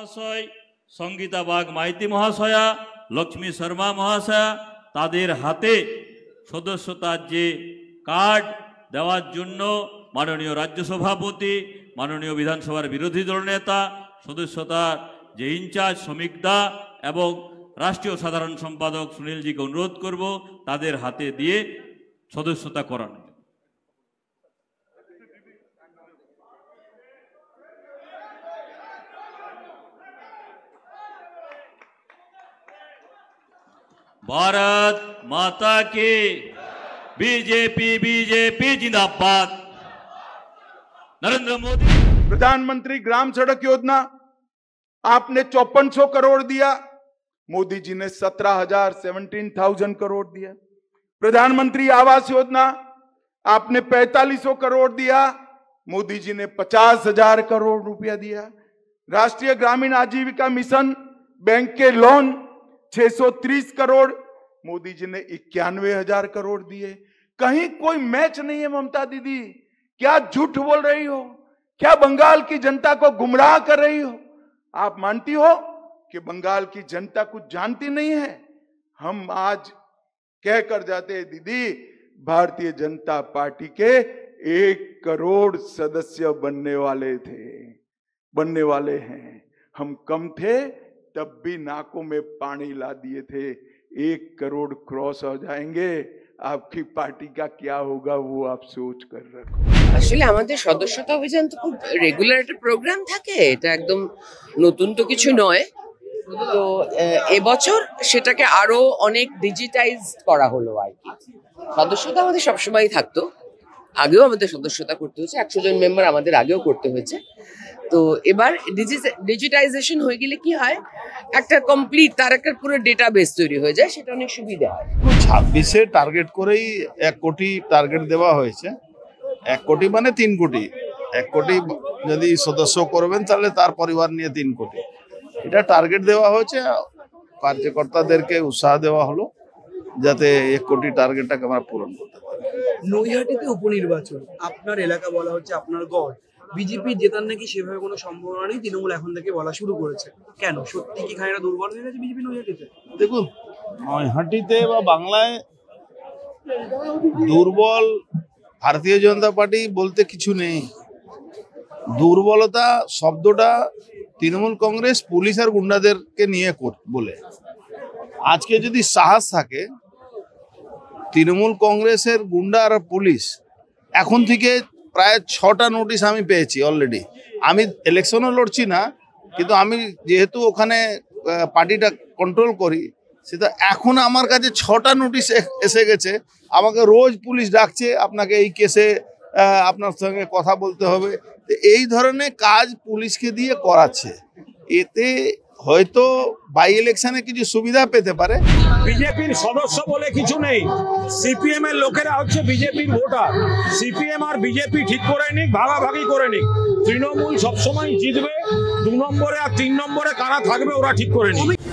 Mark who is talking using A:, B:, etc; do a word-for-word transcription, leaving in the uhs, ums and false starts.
A: মহাশয়, সঙ্গীতা বাগ মাইতি মহাশয়া, লক্ষ্মী শর্মা মহাশয়া তাদের হাতে সদস্যতার যে কার্ড দেওয়ার জন্য মাননীয় রাজ্য সভাপতি, মাননীয় বিধানসভার বিরোধী দলনেতা, সদস্যতার যে ইনচার্জ শ্রমিক দা এবং রাষ্ট্রীয় সাধারণ সম্পাদক সুনীলজিকে অনুরোধ করব তাদের হাতে দিয়ে সদস্যতা করানো। भारत माता की बीजेपी बीजेपी जिंदाबाद। नरेंद्र मोदी।
B: प्रधानमंत्री ग्राम सड़क योजना आपने चौपन सौ करोड़ दिया, मोदी जी ने सत्रह हजार सेवनटीन थाउजेंड करोड़ दिया। प्रधानमंत्री आवास योजना आपने पैंतालीस सौ करोड़ दिया, मोदी जी ने पचास हजार करोड़ रुपया दिया। राष्ट्रीय ग्रामीण आजीविका मिशन बैंक के लोन छह सौ तीस करोड़, मोदी जी ने इक्यानवे हजार करोड़ दिए। कहीं कोई मैच नहीं है ममता दीदी, क्या झूठ बोल रही हो? क्या बंगाल की जनता को गुमराह कर रही हो? आप मानती हो कि बंगाल की जनता कुछ जानती नहीं है? हम आज कह कर जाते हैं दीदी, भारतीय जनता पार्टी के एक करोड़ सदस्य बनने वाले थे, बनने वाले हैं। हम कम थे तब भी नाकों में पानी ला दिए थे। एक करोड़ क्रॉस हो जाएंगे, आपकी पार्टी का क्या होगा वो आप सोच कर रखो।
C: আসলে আমাদের সদস্যতা অভিযান তো খুব রেগুলার একটা প্রোগ্রাম থাকে, এটা একদম নতুন তো কিছু নয়। তো এবছর সেটাকে আরো অনেক ডিজিটাইজ করা হলো আর কি। সদস্যতা আমাদের সবসময়ই থাকতো, আগেও আমাদের সদস্যতা করতে হয়েছে, একশো জন মেম্বার আমাদের আগেও করতে হয়েছে। তো এবার ডিজিটাইজেশন হয়ে গেলে কি হয়, একটা কমপ্লিট তার একটা পুরো ডেটাবেস তৈরি হয়ে যায়, সেটা অনেক সুবিধা হয়।
D: ছাব্বিশে টার্গেট করেই এক কোটি টার্গেট দেওয়া হয়েছে। এক কোটি মানে তিন কোটি, এক কোটি যদি সদস্য করবেন তাহলে তার পরিবার নিয়ে তিন কোটি, এটা টার্গেট দেওয়া হয়েছে। কার্যকর্তাদেরকে উৎসাহ দেওয়া হলো যাতে এক কোটি টার্গেটটাকে আমরা পূরণ করতে পারি।
E: নৈহাটিতে উপনির্বাচন, আপনার এলাকা বলা হচ্ছে, আপনার গড়, বিজেপি জেতার নাকি সেভাবে কোনো সম্ভাবনা নেই, তৃণমূল এখন থেকে বলা শুরু করেছে। কেন, সত্যি কি খানিকটা দুর্বল হয়ে গেছে বিজেপি নৈহাটিতে?
D: দেখুন, নৈহাটিতে বা বাংলায় দুর্বল ভারতীয় জনতা পার্টি বলতে কিছু নেই। দুর্বলতা শব্দটা তৃণমূল কংগ্রেস পুলিশ আর গুন্ডাদেরকে নিয়ে বলে। আজকে যদি সাহস থাকে তৃণমূল কংগ্রেসের গুন্ডা আর পুলিশ, এখন থেকে প্রায় ছটা নোটিশ আমি পেয়েছি অলরেডি। আমি ইলেকশনও লড়ছি না, কিন্তু আমি যেহেতু ওখানে পার্টিটা কন্ট্রোল করি, সেটা এখন আমার কাছে ছটা নোটিশ এসে গেছে। আমাকে রোজ পুলিশ ডাকছে, আপনাকে এই কেসে আপনার সঙ্গে কথা বলতে হবে। এই ধরনের কাজ পুলিশকে দিয়ে করাচ্ছে, এতে হয়তো বাই ইলেকশনে কিছু সুবিধা পেতে পারে।
F: বিজেপির সদস্য বলে কিছু নেই, সিপিএম এর লোকেরা হচ্ছে বিজেপির ভোটার। সিপিএম আর বিজেপি ঠিক করে নিক, ভাগাভাগি করে নিক। তৃণমূল সবসময় জিতবে, দু নম্বরে আর তিন নম্বরে কারা থাকবে ওরা ঠিক করে নিক।